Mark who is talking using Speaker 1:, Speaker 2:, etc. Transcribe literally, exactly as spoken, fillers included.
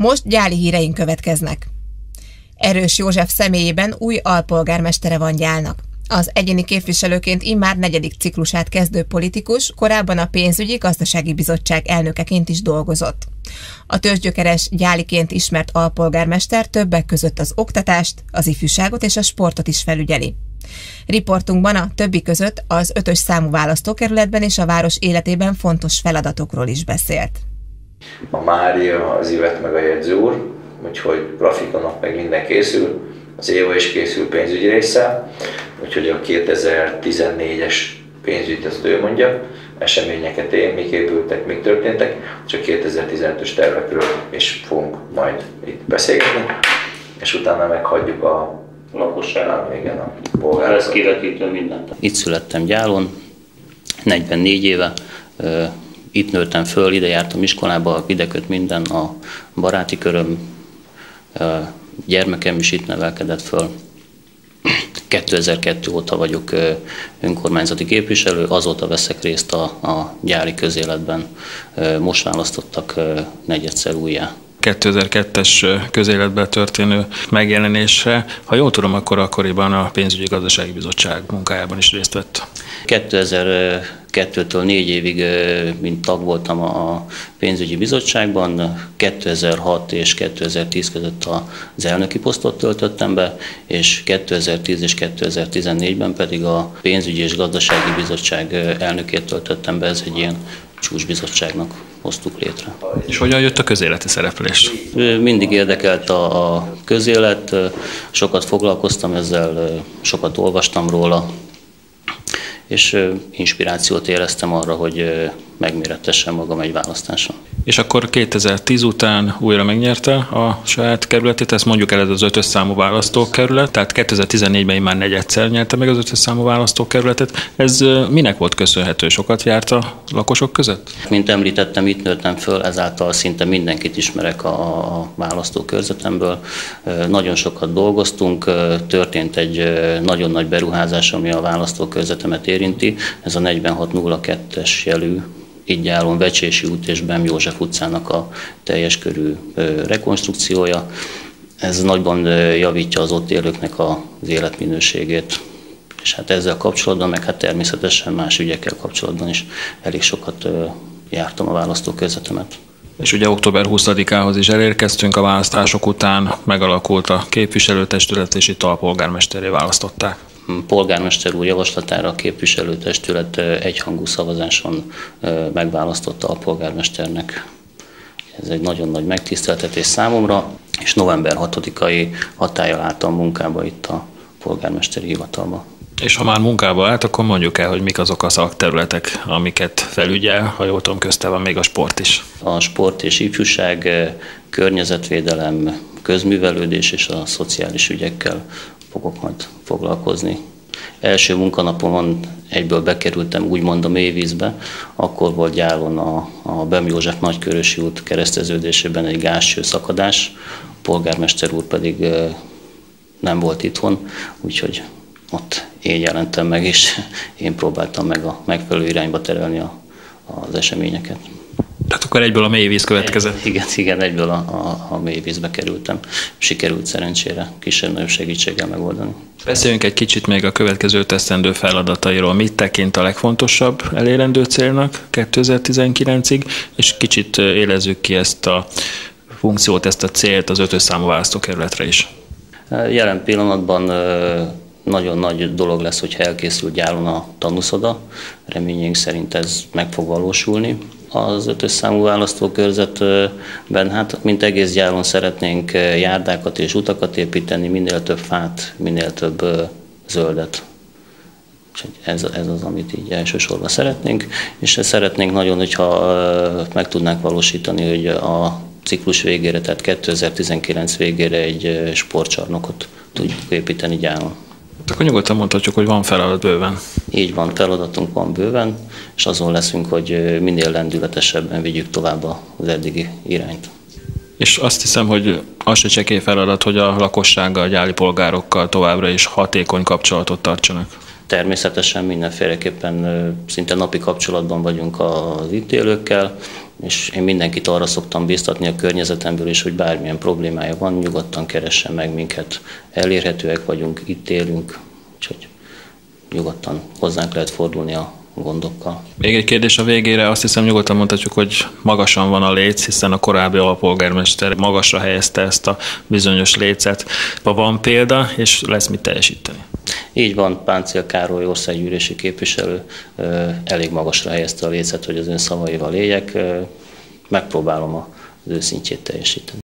Speaker 1: Most gyáli híreink következnek. Erős József személyében új alpolgármestere van Gyálnak. Az egyéni képviselőként immár negyedik ciklusát kezdő politikus korábban a pénzügyi gazdasági bizottság elnökeként is dolgozott. A tőzsgyökeres gyáliként ismert alpolgármester többek között az oktatást, az ifjúságot és a sportot is felügyeli. Riportunkban a többi között az ötös számú választókerületben és a város életében fontos feladatokról is beszélt.
Speaker 2: A Mária, az Ivet meg a jegyző úr, úgyhogy grafikonok meg minden készül, az Éva is készül pénzügyi résszel, úgyhogy a kétezer-tizennégyes pénzügyt azt ő mondja, eseményeket én, mik épültek, mik történtek, csak kétezer-tizenötös tervekről is fogunk majd itt beszélgetni, és utána meghagyjuk a
Speaker 3: lakosságra.
Speaker 2: Igen, a polgárokat.
Speaker 3: Ez kivetítő mindent. Itt születtem Gyálon, negyvennégy éve, itt nőttem föl, ide jártam iskolába, ide köt minden, a baráti köröm, gyermekem is itt nevelkedett föl. kétezer-kettő óta vagyok önkormányzati képviselő, azóta veszek részt a, a gyáli közéletben. Most választottak negyedszer újjá.
Speaker 4: kétezer-kettes közéletben történő megjelenésre, ha jól tudom, akkor akkoriban a pénzügyi gazdasági bizottság munkájában is részt vett.
Speaker 3: kétezer-kettőtől négy évig, mint tag voltam a pénzügyi bizottságban, kétezer-hat és kétezer-tíz között az elnöki posztot töltöttem be, és kétezer-tíz és kétezer-tizennégyben pedig a pénzügyi és gazdasági bizottság elnökét töltöttem be, ez egy ilyen csúcsbizottságnak hoztuk létre.
Speaker 4: És hogyan jött a közéleti szereplés?
Speaker 3: Mindig érdekelt a, a közélet, sokat foglalkoztam ezzel, sokat olvastam róla, és inspirációt éreztem arra, hogy megmérettessem magam egy választáson.
Speaker 4: És akkor kétezer-tíz után újra megnyerte a saját kerületét, ezt mondjuk el, ez az ötös számú választókerület, tehát kétezer-tizennégyben én már negyedszer nyerte meg az ötös számú választókerületet. Ez minek volt köszönhető? Sokat járt a lakosok között?
Speaker 3: Mint említettem, itt nőttem föl, ezáltal szinte mindenkit ismerek a választókörzetemből. Nagyon sokat dolgoztunk, történt egy nagyon nagy beruházás, ami a választókörzetemet érinti, ez a negyvenhat nulla kettes jelű, így Gyálon Vecsési út és Bem József utcának a teljes körű rekonstrukciója. Ez nagyban javítja az ott élőknek az életminőségét. És hát ezzel kapcsolatban, meg hát természetesen más ügyekkel kapcsolatban is elég sokat jártam a választókörzetemet.
Speaker 4: És ugye október huszadikához is elérkeztünk, a választások után megalakult a képviselőtestület, és itt alpolgármesterré választották.
Speaker 3: Polgármester úr javaslatára a képviselőtestület egyhangú szavazáson megválasztotta a polgármesternek. Ez egy nagyon nagy megtiszteltetés számomra, és november hatodikai hatállyal álltam munkába itt a polgármesteri hivatalba.
Speaker 4: És ha már munkába állt, akkor mondjuk el, hogy mik azok a szakterületek, amiket felügyel, ha jól tudom, közte van még a sport is.
Speaker 3: A sport és ifjúság, környezetvédelem, közművelődés és a szociális ügyekkel fogok majd foglalkozni. Első munkanapomon egyből bekerültem úgymond a mélyvízbe, akkor volt Gyálon a, a Bem József Nagykörösi út kereszteződésében egy gázső szakadás, a polgármester úr pedig nem volt itthon, úgyhogy ott én jelentem meg, és én próbáltam meg a megfelelő irányba terelni a, az eseményeket.
Speaker 4: Tehát akkor egyből a mélyvíz következett?
Speaker 3: Igen, igen, egyből a, a, a mélyvízbe kerültem. Sikerült szerencsére kisebb-nagyobb segítséggel megoldani.
Speaker 4: Beszéljünk egy kicsit még a következő tesztendő feladatairól. Mit tekint a legfontosabb elérendő célnak kétezer-tizenkilencig, és kicsit élezzük ki ezt a funkciót, ezt a célt az ötös számú választókerületre is.
Speaker 3: Jelen pillanatban nagyon nagy dolog lesz, hogyha elkészül Gyálon a tanúszoda. Reményeink szerint ez meg fog valósulni. Az ötös számú választókörzetben, hát mint egész Gyálon szeretnénk járdákat és utakat építeni, minél több fát, minél több zöldet. Ez, ez az, amit így elsősorban szeretnénk, és szeretnénk nagyon, hogyha meg tudnánk valósítani, hogy a ciklus végére, tehát kétezer-tizenkilenc végére egy sportcsarnokot tudjuk építeni Gyálon.
Speaker 4: Akkor nyugodtan mondhatjuk, hogy van feladat bőven.
Speaker 3: Így van, feladatunk van bőven, és azon leszünk, hogy minél lendületesebben vigyük tovább az eddigi irányt.
Speaker 4: És azt hiszem, hogy az se csekély feladat, hogy a lakossággal, a gyáli polgárokkal továbbra is hatékony kapcsolatot tartsanak.
Speaker 3: Természetesen mindenféleképpen szinte napi kapcsolatban vagyunk az itt élőkkel, és én mindenkit arra szoktam biztatni a környezetemből is, hogy bármilyen problémája van, nyugodtan keressen meg minket. Elérhetőek vagyunk, itt élünk, úgyhogy nyugodtan hozzánk lehet fordulni a gondokkal.
Speaker 4: Még egy kérdés a végére, azt hiszem nyugodtan mondhatjuk, hogy magasan van a léc, hiszen a korábbi alpolgármester magasra helyezte ezt a bizonyos lécet. Van példa, és lesz mit teljesíteni.
Speaker 3: Így van, Páncél Károly országgyűlési képviselő elég magasra helyezte a lécet, hogy az ön szavaival éljek. Megpróbálom az ő szintjét teljesíteni.